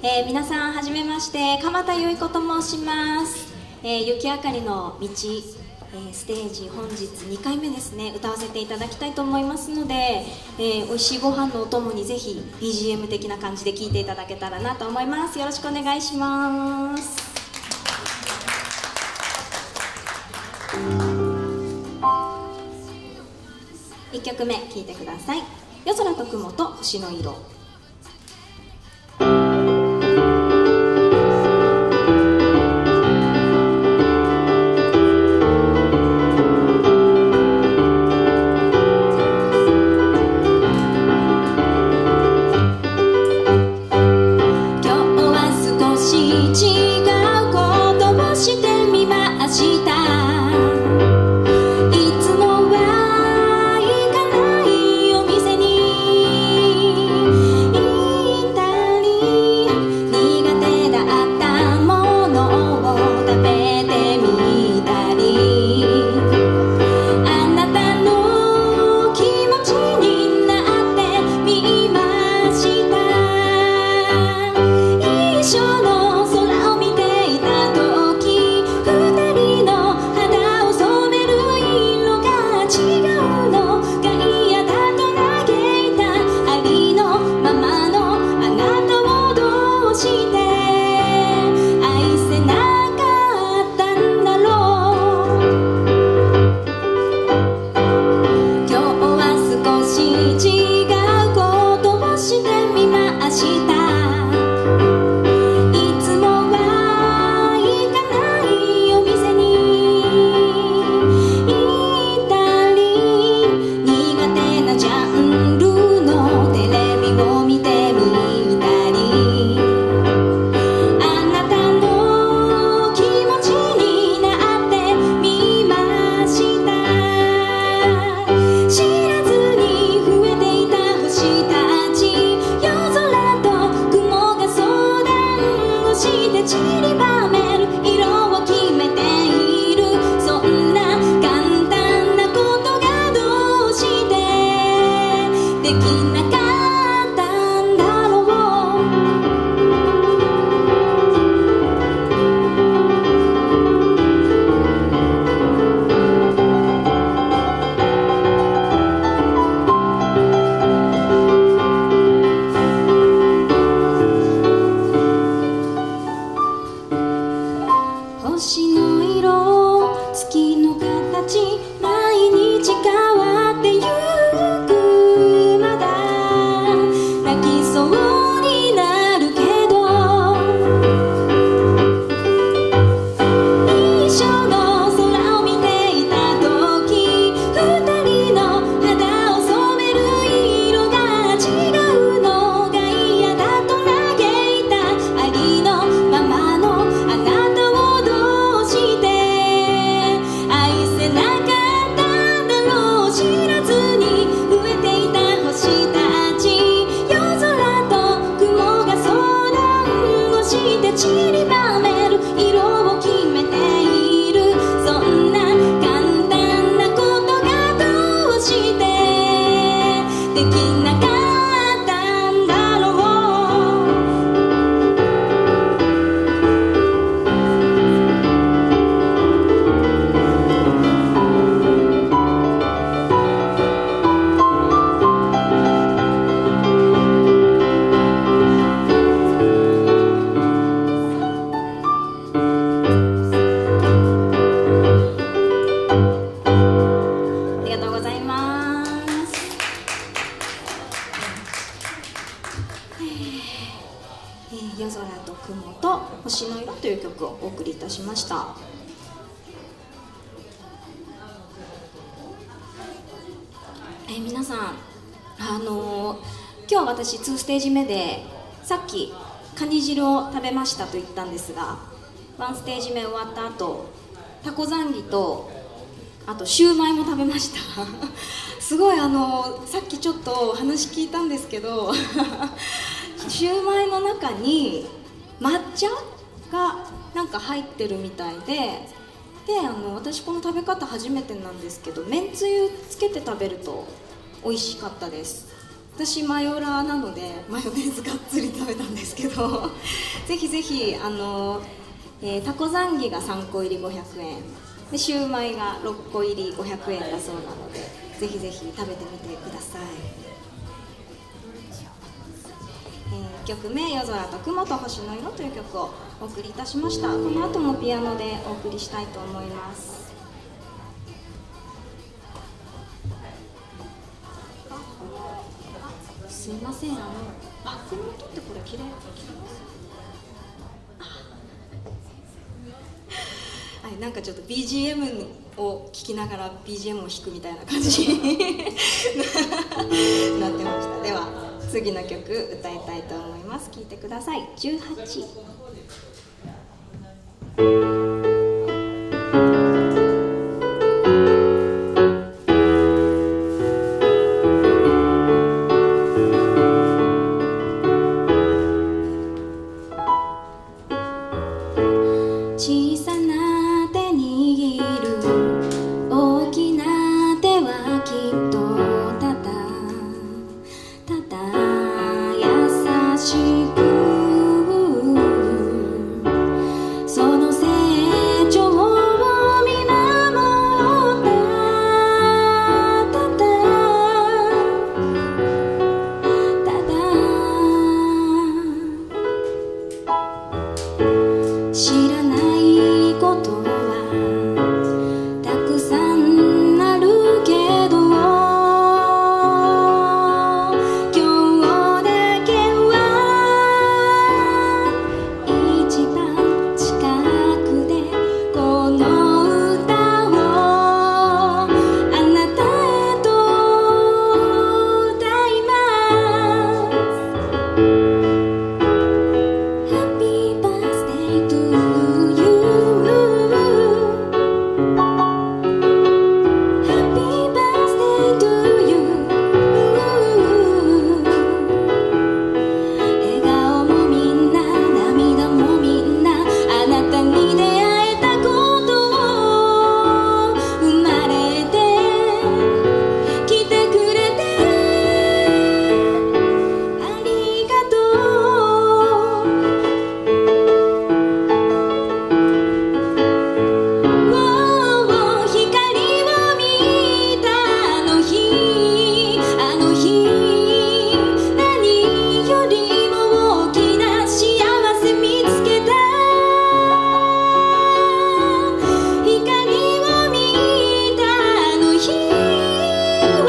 皆さんはじめまして、鎌田由依子と申します。雪あかりの道、ステージ本日2回目ですね、歌わせていただきたいと思いますので、美味しいご飯のお供にぜひ BGM 的な感じで聴いていただけたらなと思います。よろしくお願いします。1曲目聴いてください。夜空と雲と星の色。星の色、月の形、毎日変わってゆく。まだ泣きそうになるけど、一緒の空を見ていた時、二人の肌を染める色が違うのが嫌だと嘆いた。ありのままのあなた散りばめる色を決めている。そんな簡単なことがどうしてできなかったんだろう。夜空と雲と星の色という曲をお送りいたしました。皆さん、今日私2ステージ目でさっきカニ汁を食べましたと言ったんですが、1ステージ目終わった後、タコザンギとあとシューマイも食べましたすごいさっきちょっと話聞いたんですけどシューマイの中に抹茶がなんか入ってるみたいで、私この食べ方初めてなんですけど、めんつゆつけて食べると美味しかったです。 私マヨラーなのでマヨネーズがっつり食べたんですけどぜひぜひタコザンギが3個入り500円でシューマイが6個入り500円だそうなのでぜひぜひ食べてみてください。1曲目「夜空と雲と星の色」という曲をお送りいたしました。この後もピアノでお送りしたいと思います。すいません、バックの音ってこれ綺麗はい、なんかちょっと BGM を聴きながら BGM を弾くみたいな感じになってました。では次の曲歌いたいと思います。聴いてください。18。小さな手握る大きな手はきっとただ優しくその成長を見守った知らないことはたくさんあるけど今日だけは一番近くでこの歌をあなたへと歌います。Happy birthday to you. Happy birthday to you. 笑顔もみんな涙もみんなあなたに出会えたことを生まれて来てくれてありがとう。光を見たあの日何よりも大きな幸せ見つけた。光を見たあの日は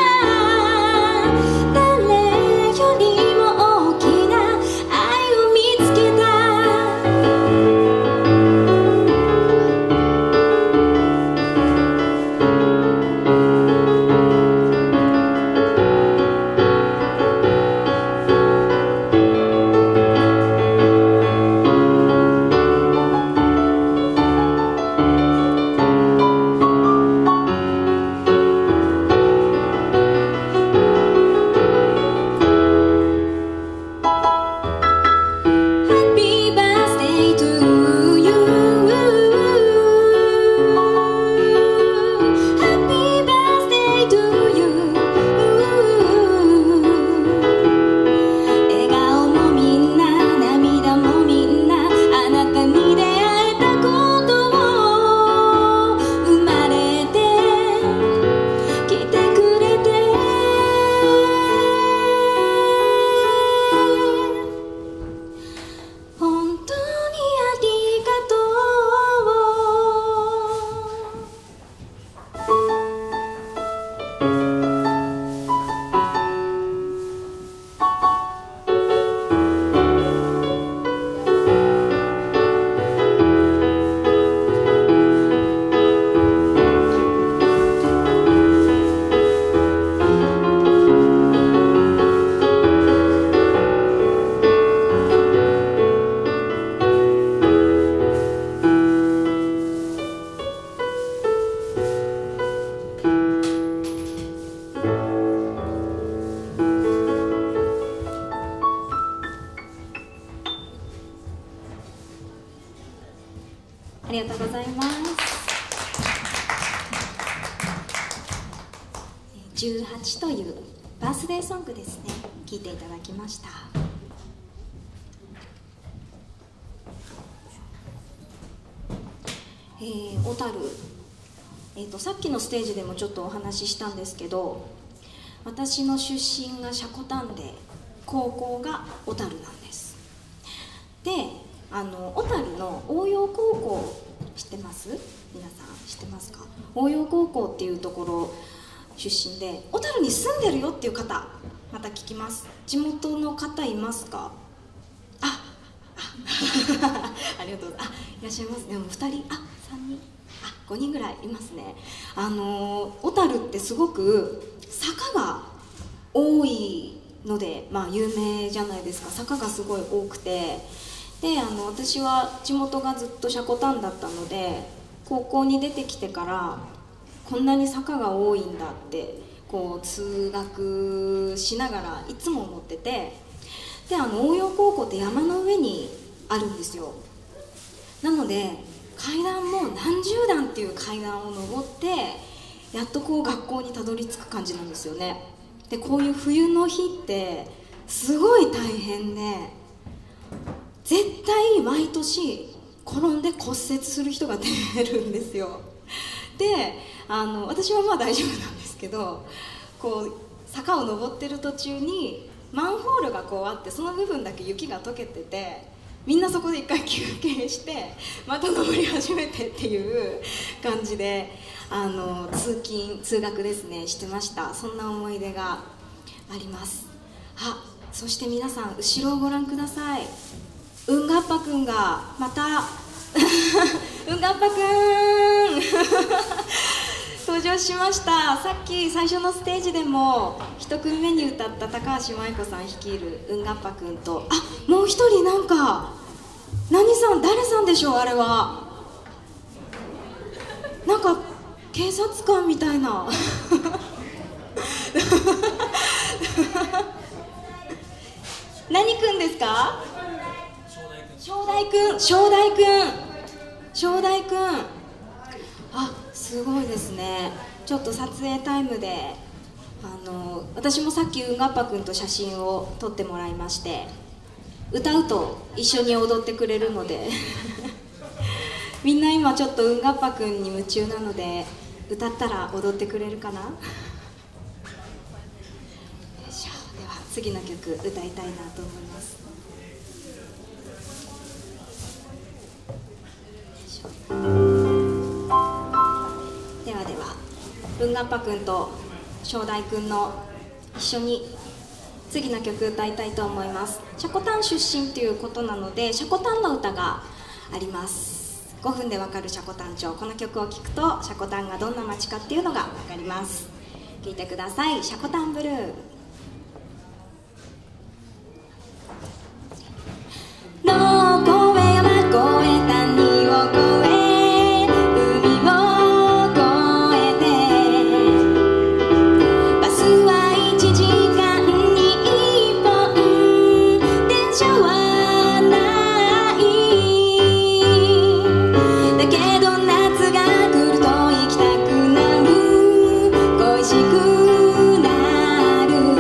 誰よりも大きな愛を見つけた。Happy birthday to you. Happy birthday to you. 笑顔もみんな涙もみんなあなたに出会えたことを生まれて来てくれて本当にありがとありがとうございます。18というバースデーソングですね、聴いていただきました。小樽、さっきのステージでもちょっとお話ししたんですけど、私の出身が積丹で高校が小樽なんです。で、小樽の応用高校知ってます？皆さん知ってますか？応用高校っていうところ出身で、小樽に住んでるよっていう方、また聞きます。地元の方いますか？ありがとうございます。いらっしゃいますね。もう2人、3人、5人ぐらいいますね。小樽ってすごく坂が多いので、有名じゃないですか。坂がすごい多くて、で私は地元がずっと積丹だったので、高校に出てきてからこんなに坂が多いんだってこう通学しながらいつも思ってて、で応用高校って山の上にあるんですよ。なので階段も何十段っていう階段を登ってやっとこう学校にたどり着く感じなんですよね。でこういう冬の日ってすごい大変で、絶対毎年転んで骨折する人が出るんですよ。で私は大丈夫なんですけど、こう坂を登ってる途中にマンホールがこうあって、その部分だけ雪が溶けてて、みんなそこで一回休憩してまた登り始めてっていう感じで通勤通学ですねしてました。そんな思い出があります。そして皆さん後ろをご覧ください。うんがっぱくんがまたうんがっぱくん登場しました。さっき最初のステージでも1組目に歌った高橋舞子さん率いるうんがっぱくんと、もう一人なんか何さん、誰さんでしょう、あれは。なんか警察官みたいな何くんですか？正代くん、正代くん、正代くん。すごいですね。ちょっと撮影タイムで私もさっきうんがっぱくんと写真を撮ってもらいまして、歌うと一緒に踊ってくれるのでみんな今ちょっとうんがっぱくんに夢中なので、歌ったら踊ってくれるかな。よいしょ。では次の曲歌いたいなと思います。ではではうんがっぱくんと正代くんの一緒に次の曲歌いたいと思います。積丹出身ということなので積丹の歌があります。5分でわかる積丹町。この曲を聴くと積丹がどんな街かっていうのがわかります。聴いてください。積丹ブルー。野を越え山越え谷を越え恋しくなる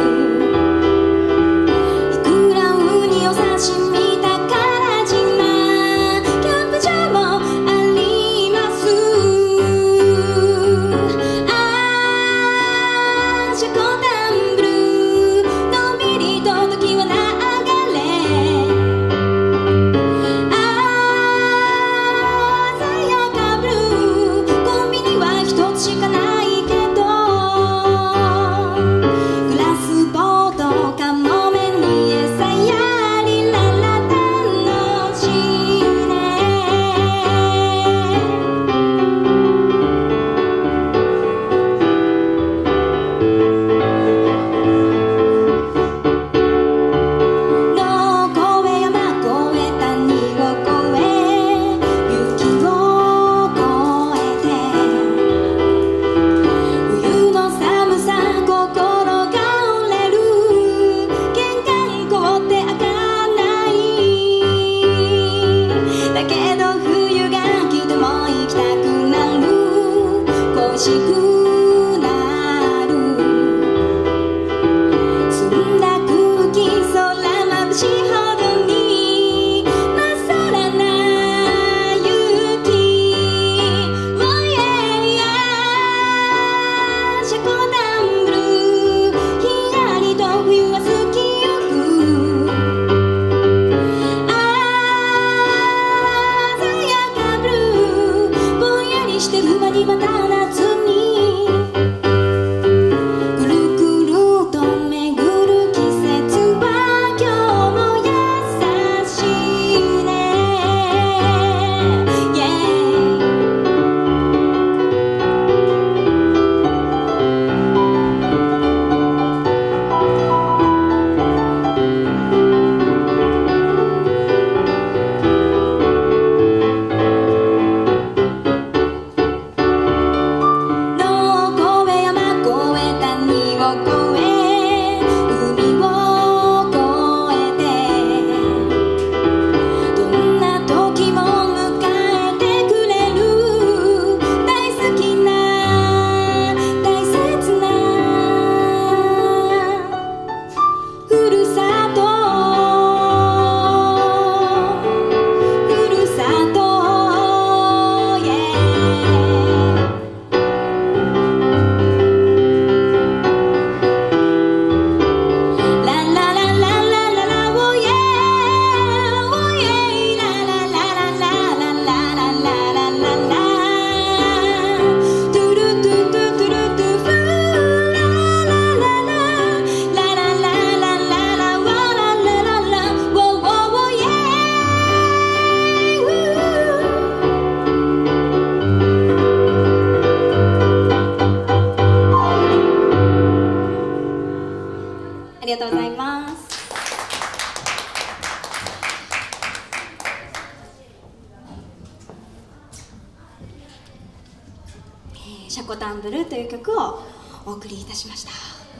ます。シャコタンブルーという曲をお送りいたしました。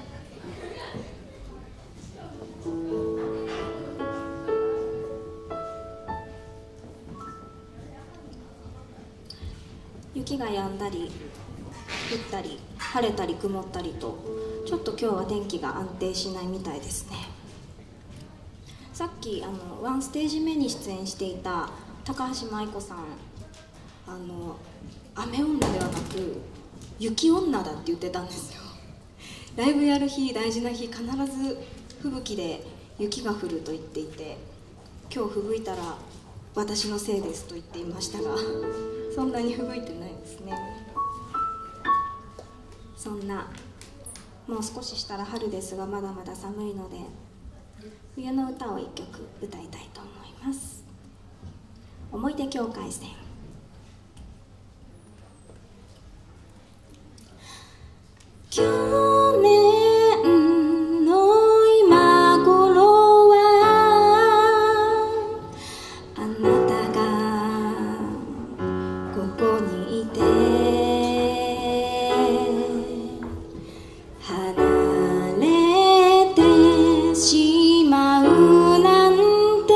雪が止んだり降ったり晴れたり曇ったりと、ちょっと今日は天気が安定しないみたいですね。さっきワンステージ目に出演していた高橋舞子さん、雨女ではなく雪女だって言ってたんですよ。ライブやる日、大事な日、必ず吹雪で雪が降ると言っていて、今日吹雪いたら私のせいですと言っていましたが、そんなに吹雪いてないですね。そんなもう少ししたら春ですが、まだまだ寒いので冬の歌を一曲歌いたいと思います。思い出境界線。去年の今頃はあなたがここにいて離れてしまうなんて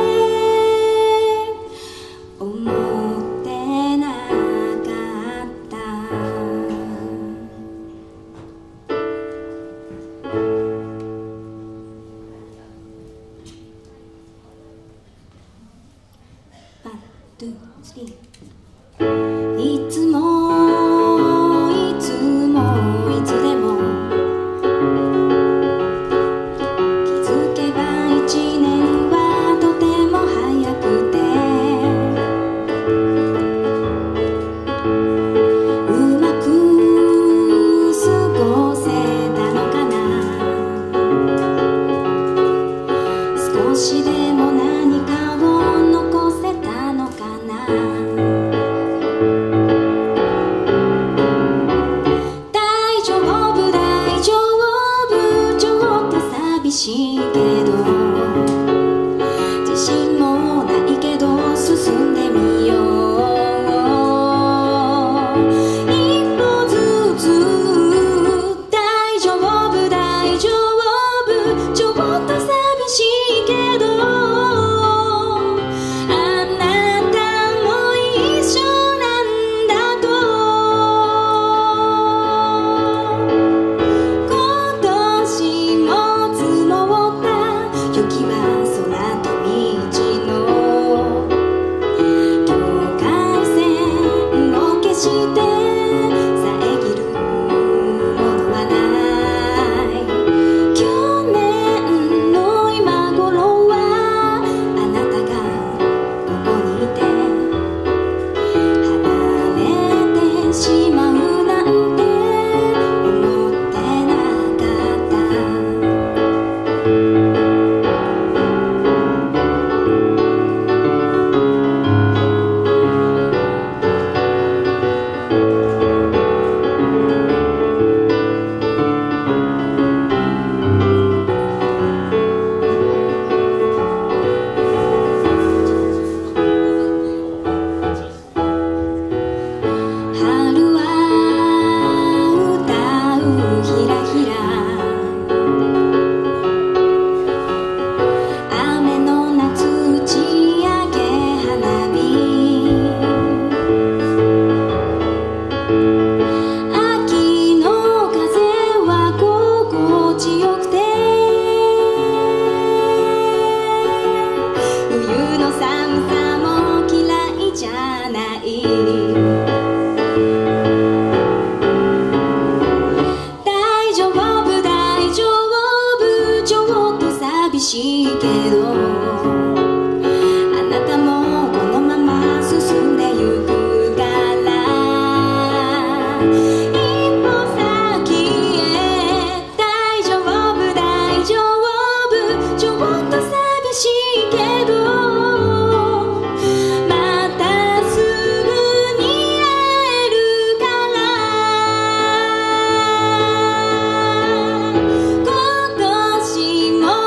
思ってなかった。いつもいつもいつでも気づけば一年はとても早くて、うまく過ごせたのかな。少しでも何かを残せたのかな。大丈夫大丈夫、ちょっと寂しいけど、自信もないけど進んでみよう。一歩ずつ大丈夫大丈夫、ちょっと寂しいけど、あなたも一緒なんだと。今年も積もった雪は空と道の境界線を消して遮るものはない。去年の今頃はあなたがここにいて離れてしまうなんて思ってなかった。春は歌うひらひら、雨の夏打ち上げ花火、秋の風は心地よくて、冬の寒さも嫌いじゃない。大丈夫大丈夫、ちょっと寂しいけど、あなたもこのまま進んでゆくから、一歩先へ。大丈夫大丈夫、ちょっと寂しいけど、またすぐに会えるから。今年も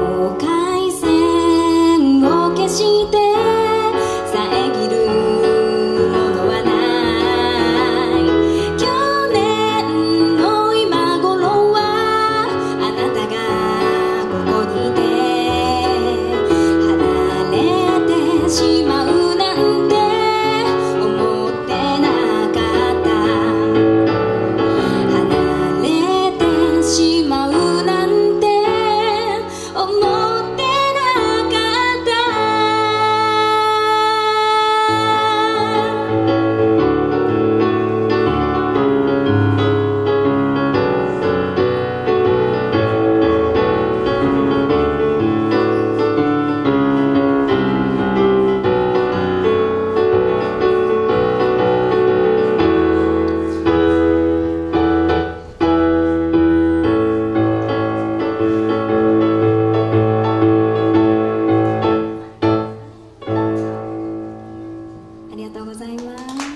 境界線を消して遮るものはない去年の今頃はあなたがここにいて離れてしまうなんて思ってなかった離れてしまうなんて思ってなかったありがとうございます。